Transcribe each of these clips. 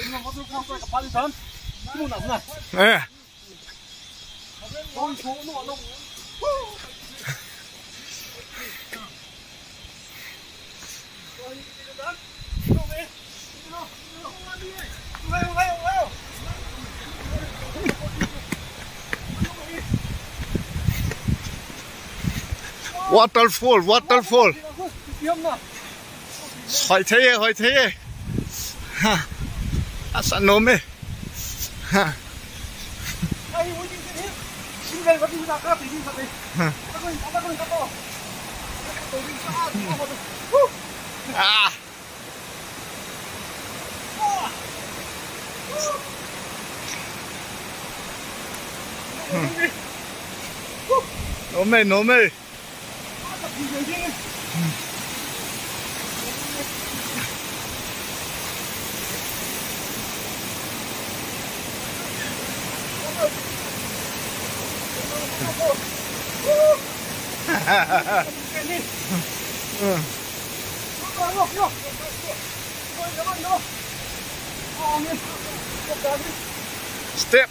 哎。waterfall waterfall 海睇嘢哈阿神佬咩哈啊濃味step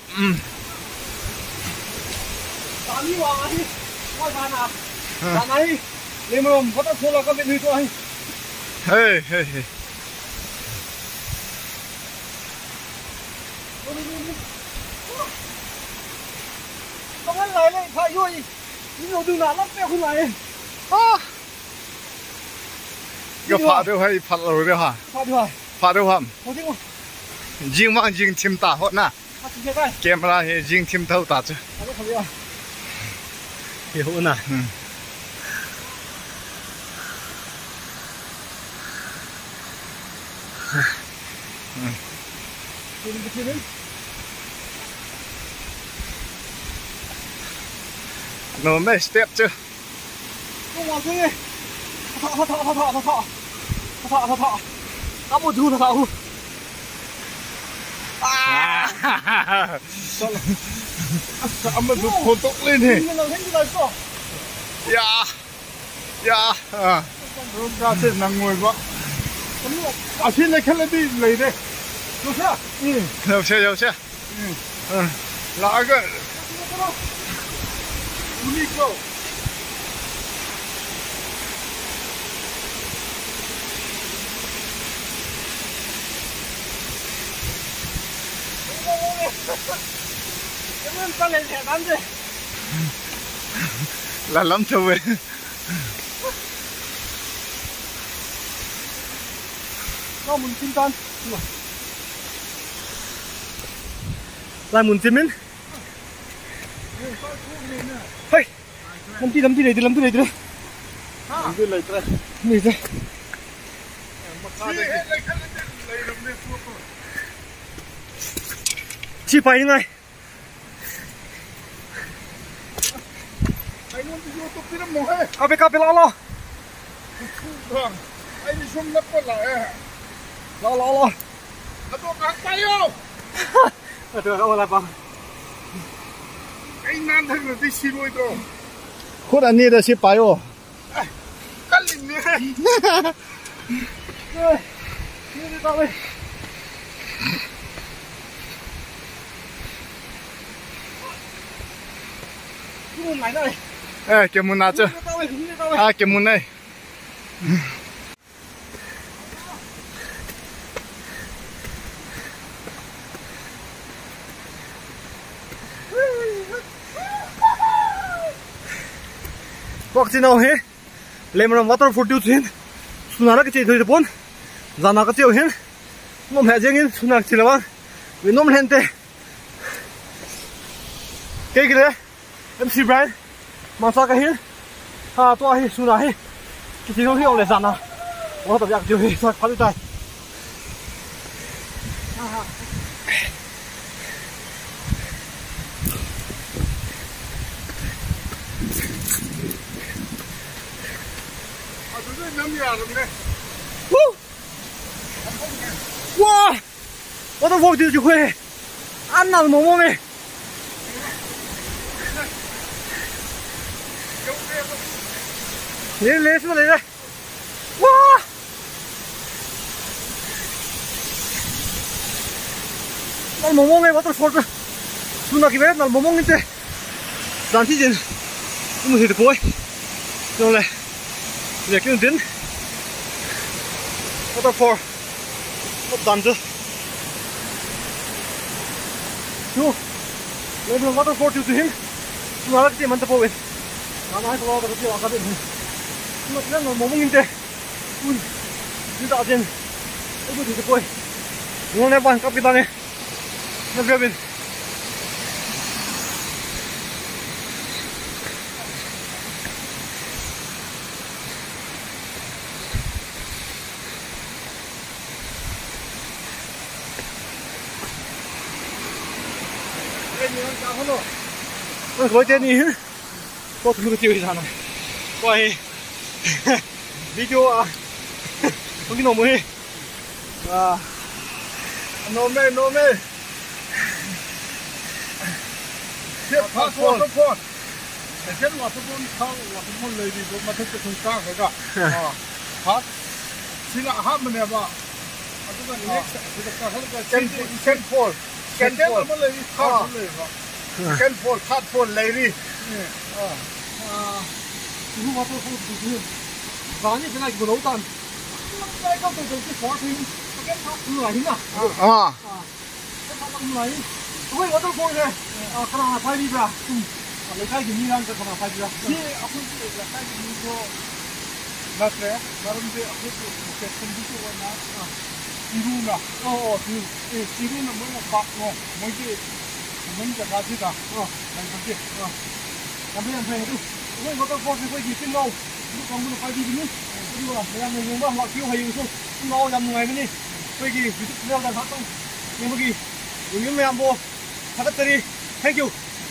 但係你冇唔覺得錯啦？咁你去咗係，咁樣嚟咧，太遠，你路到哪粒咩去嚟？啊！個爬到係爬路嘅嚇，爬到嚇，ยิงว่างยิงทิมตาหดนะเกมอะไรยิงทิมเท่าตาจ้ะเดี๋ยวนะโน้ไม่สเต็ปจ้ะต้องมาสิท่อน้ำมันดูท่อ아무도 고독리네. 야. 그렇게 낭모해봐. 아시네 캘레디 레이데. 여보세요. 라가. 우니까. là lắm thôi về có muốn chim con là muốn chim mình hey làm gì này chi phải như này cà phê lo anh xuống nắp lại lo nó cắt tay không được không là bằng anh nan thằng đi xin lui rồi khuất anh đi là xin phải không cắt liền đi đi tao đi cái môn nào chứ? Cái môn này. Bọc gì nào hết? Lên mà waterfall tiêu xuyên. Suna nó cái gì thôi được bốn. Giờ nó cái tiêu hết. Nó mẹ riêng hết. Suna chỉ là bao. Vì nó lên tê. Cái đấy. MC Brian. Mà sao cái hết? Tôi hết Suna hết. Cái gì không hiểu là dàn nào. Nó tập nhạc tiêu hết. Thôi phá đi tay. 와! waterfall đi chú khuê. Ăn nào mồm mồm này. Lên xuống đây đây. Wow! 날 모몽에 waterfall 수나 기베 날 모몽인데 단티진 뭐 해도 보이 rồi để cái tiến waterfall một dàn chưa chú lên đường waterfall chú tiến chú nói cái gì mà tập bộ vậy nói cái đó cái gì mà cái gì mà cái nó mồm như thế ui chú tạo tiền cái gì tập bộ nó này bạn cặp cái này nó về bên với tên đi có thứ tiêu gì này quay video à không cái nổ mới à nổ mê tiếp phát phun để chết loạt phun lấy đi mà thích cái thùng cá phải cả phát xin lạ hát mình nè bà Ken Paulมันเลยข้าวเลยครับKen Paulคัด Paul เลยดิรู้ว่าตัวเขาดูร้านนี้เป็นอะไรกูรู้ตันได้ก็ตัวที่ขอทิ้งแกทักเหนื่อยนะแกทักเหนื่อยเฮ้ยว่าต้องพูดเลยขนาดไฟดีป่ะเลยใกล้ถึงนี่แล้วจะขนาดไฟดีป่ะที่เอาคุณที่ใกล้ถึงนี่ก็นัดเลยแล้วมันจะเอาคุณที่เก็บคนที่ตัวนั้น이루나 이루는 뭐가 바꿔 뭐지 뭔가 가지다 이렇게 남편한 편에도 왜 이것도 보고 거기 찐 거 이거 공부는 빨리지니 이거 내가 뭔가 막 기억하고 있어 너 잡는 거 아니니 거기 유튜브 내가 갔던 여기 용연매 한번 가족들이 땡큐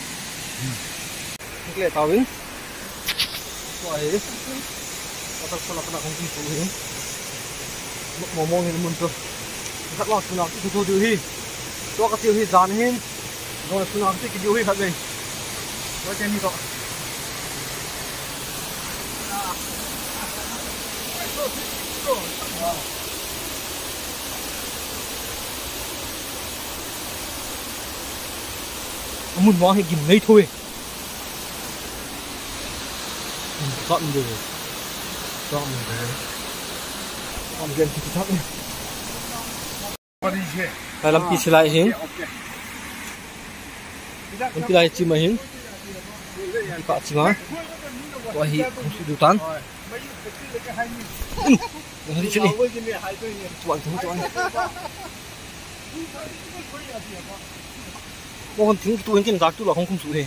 이게 다윈 좋아해 어떻게 나타나 공기 보고 mồm mồm thì mình thôi các loạt suy nghĩ từ từ hi cho các tiêu hi dàn hin rồi suy nghĩ cái tiêu hi thật gì rồi trên đi rồi muốn món thì kìm lấy thôi dọn rồi làm chuyện thì chắc phải làm gì lại hiến làm gì lại chỉ mà hiến cả chỉ mà qua hi không sử dụng tan đi chơi đi chọn con chúng tôi cái giặc tôi là không sử dụng